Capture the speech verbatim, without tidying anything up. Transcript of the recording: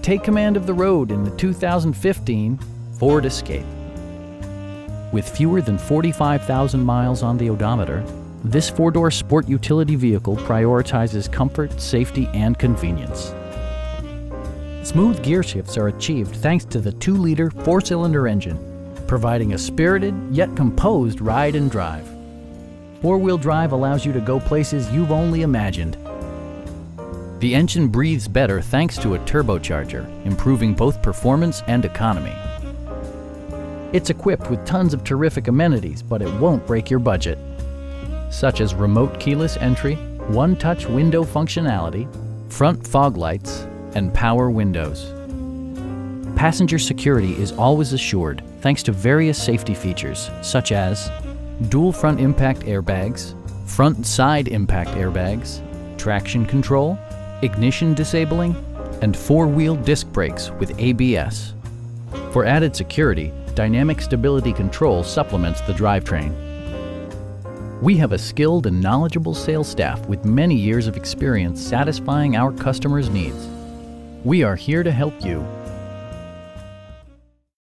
Take command of the road in the two thousand fifteen Ford Escape. With fewer than forty-five thousand miles on the odometer, this four-door sport utility vehicle prioritizes comfort, safety, and convenience. Smooth gear shifts are achieved thanks to the two liter four-cylinder engine, providing a spirited yet composed ride and drive. Four-wheel drive allows you to go places you've only imagined. The engine breathes better thanks to a turbocharger, improving both performance and economy. It's equipped with tons of terrific amenities, but it won't break your budget, such as remote keyless entry, one-touch window functionality, front fog lights, and power windows. Passenger security is always assured thanks to various safety features, such as dual front impact airbags, front and side impact airbags, traction control, ignition disabling, and four-wheel disc brakes with A B S. For added security, dynamic stability control supplements the drivetrain. We have a skilled and knowledgeable sales staff with many years of experience satisfying our customers' needs. We are here to help you.